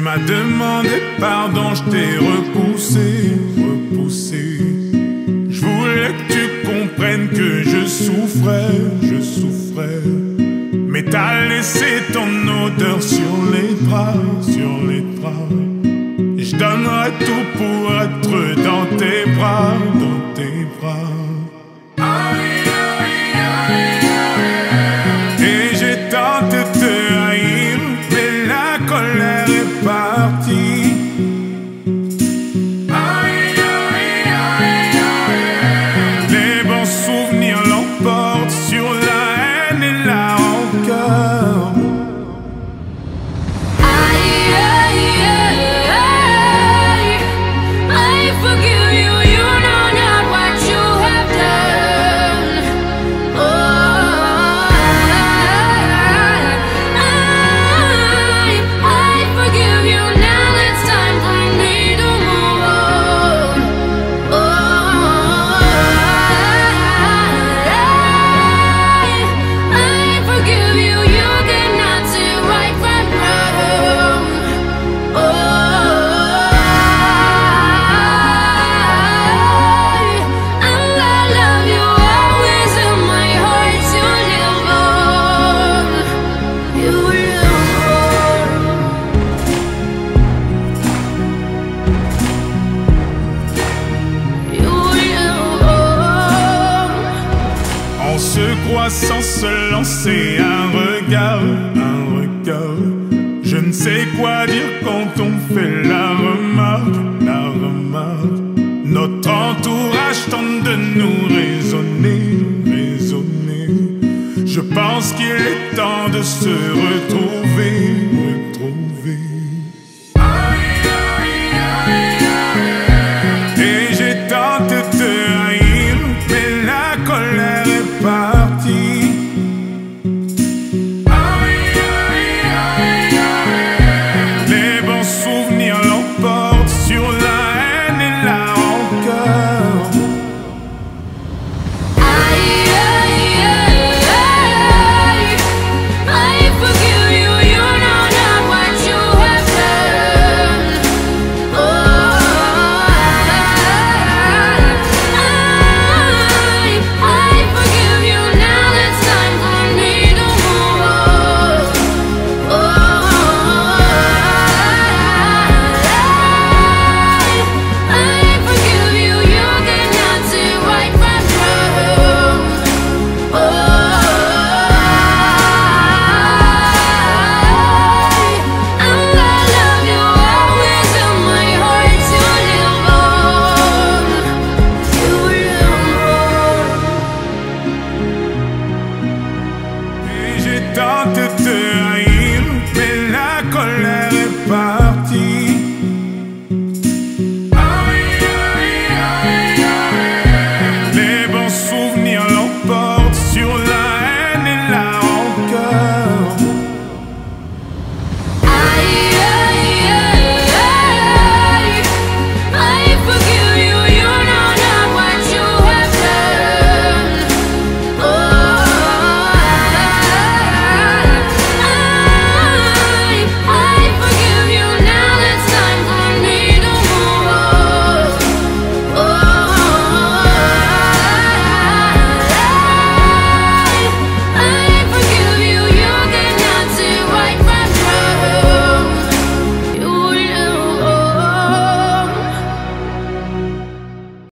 m'as demandé pardon, je t'ai repoussé. Je voulais que tu comprennes que je souffrais. Mais t'as laissé ton odeur sur les draps. Je donnerais tout pour être dans tes bras. Et j'ai tenté de te haïr, mais la colère est partie. Les bons souvenirs l'emportent sur la haine et la rancœur. On se croit sans se lancer un regard. Je ne sais quoi dire quand on fait la remarque. Notre entourage tente de nous raisonner. Je pense qu'il est temps de se retrouver.